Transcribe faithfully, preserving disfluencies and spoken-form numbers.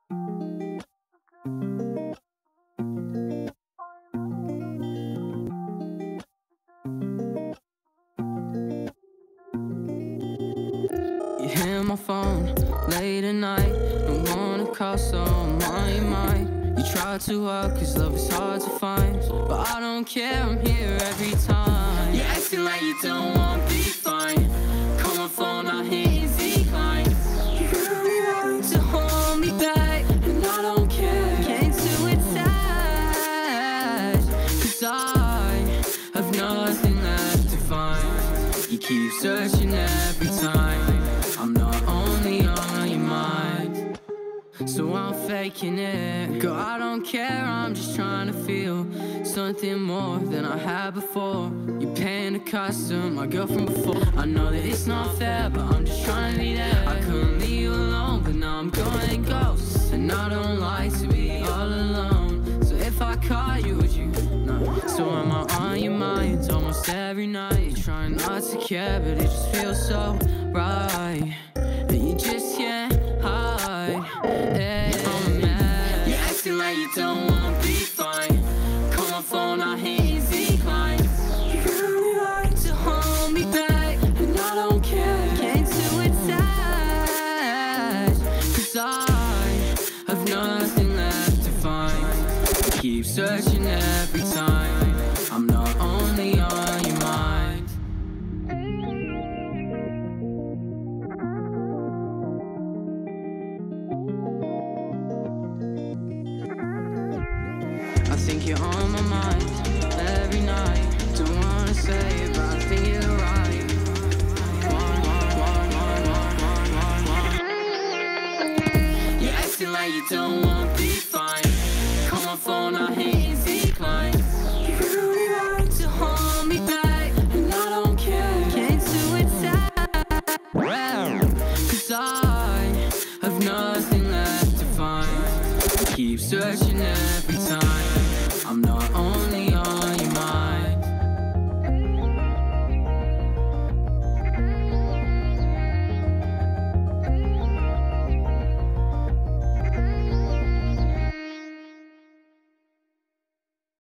You hear my phone late at night, don't wanna call, so I'm on your mind. You try to work, cause love is hard to find, but I don't care, I'm here every time. You're acting like you don't want to be fine. Call my phone, I hit decline. You really like to hold me back, and I don't care. Can't too attached, cause I have nothing left to find. You keep searching every time. I'm not only on your mind, so I'm faking it. Girl, I don't care, I'm just trying to feel something more than I had before. You're paying the cost of my girl from before. I know that it's not fair, but I'm just trying to be there. I couldn't leave you alone, but now I'm going ghost, and I don't like to be all alone. So if I call you, would you? No. So am I on your mind almost every night? You're trying not to care, but it just feels so right, and you just can't hide. Hey, I'm mad. You're acting like you don't want to be fine. Call my phone, I hit decline. You really like to hold me back, and I don't care. Can't too attached, cause I have nothing left to find. Keep searching every time. I'm not only on your mind. I think you're on my mind every night. Don't wanna say it, but I think you're right. One, one, one, one, one, one, one, one. You're acting like you don't want to be fine. Call my phone, I hit decline. You really like to hold me back, and I don't care. Can't too attached, cause I have nothing left to find. Keep searching every time. I'm not only